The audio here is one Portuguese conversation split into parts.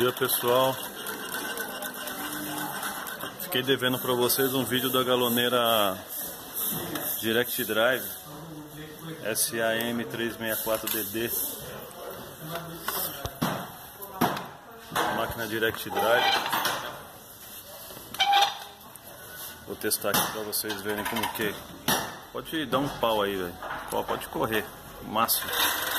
dia, pessoal. Fiquei devendo para vocês um vídeo da galoneira Direct Drive SAM364DD, máquina Direct Drive. Vou testar aqui para vocês verem como que pode dar um pau aí, velho. Pode correr, máximo.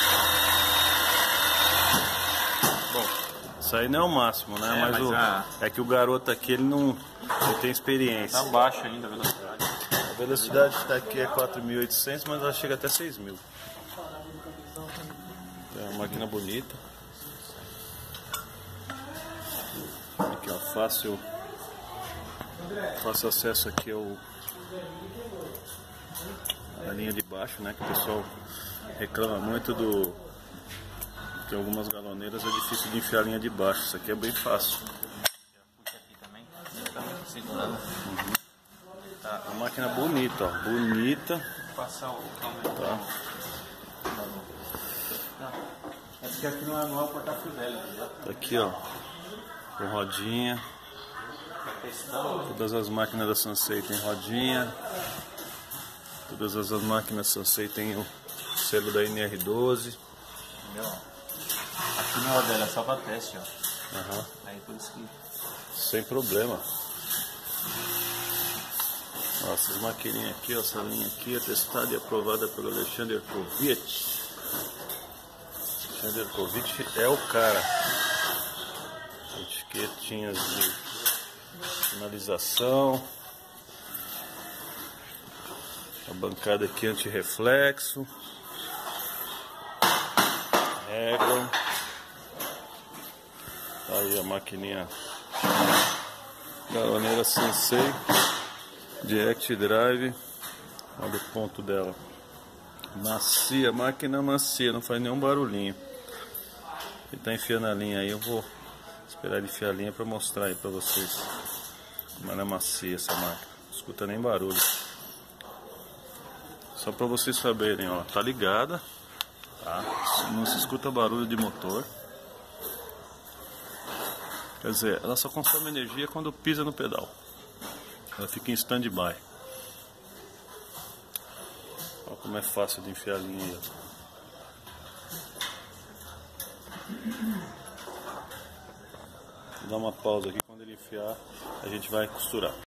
Bom, isso aí não é o máximo, né? Mas é que o garoto aqui ele tem experiência. Tá baixo ainda a velocidade. A velocidade está aqui é 4.800, mas ela chega até 6.000. É uma máquina bonita. Aqui, ó, fácil acesso aqui a linha de baixo, né? Que o pessoal reclama muito que algumas galoneiras é difícil de enfiar a linha de baixo. Isso aqui é bem fácil. Tá, uma máquina bonita, ó, bonita. Vou passar o tá. É porque aqui não é o porta-fio velho, entendeu? Tá aqui, ó, com rodinha. Todas as máquinas da Sansei tem rodinha. Todas as máquinas Sansei tem o selo da NR12. Entendeu? Aqui não é dela, é só pra teste, ó. Uhum. Aí por isso que... Sem problema. Ó, essas maquininhas aqui, ó, essa linha aqui é testada e aprovada pelo Alexander Kovic. Alexander Kovic é o cara. Etiquetinhas de finalização. A bancada aqui anti-reflexo. Régua. Aí a maquininha galoneira Sansei Direct Drive. Olha o ponto dela. Macia, máquina macia, não faz nenhum barulhinho. Ele tá enfiando a linha aí, eu vou esperar ele enfiar a linha para mostrar aí para vocês como ela é macia essa máquina. Não escuta nem barulho. Só para vocês saberem, ó, tá ligada, tá? Não se escuta barulho de motor. Quer dizer, ela só consome energia quando pisa no pedal. Ela fica em stand-by. Olha como é fácil de enfiar a linha aí, ó. Vou dar uma pausa aqui, quando ele enfiar a gente vai costurar.